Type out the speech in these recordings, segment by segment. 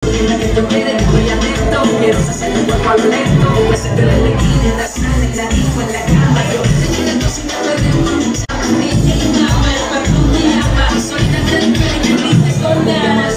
dime que tú quieres, estoy atento. Quiero hacer tu cuerpo al lento, hacerte la esquina, en la sala, clarito en la cama. Yo te quiero sin perdemos, mi niña, pero tú me llamas. Soy tan del que dices con ganas.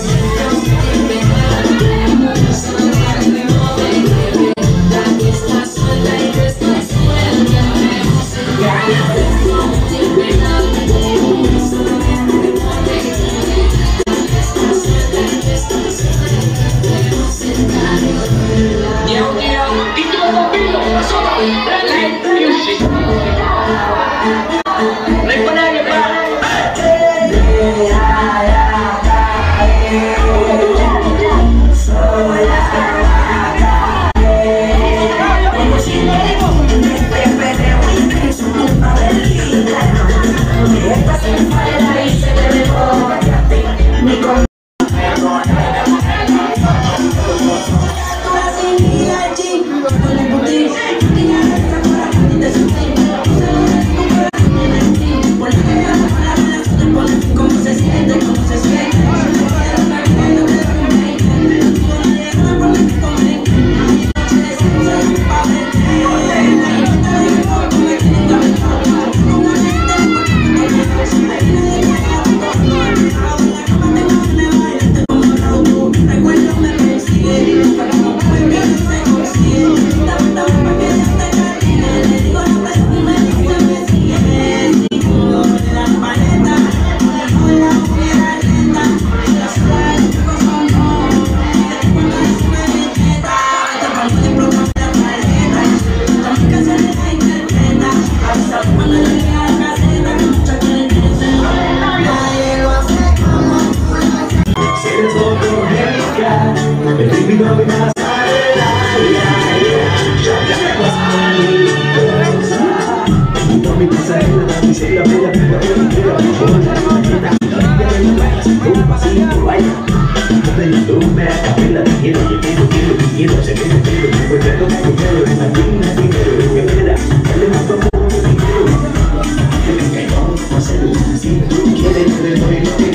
Quiero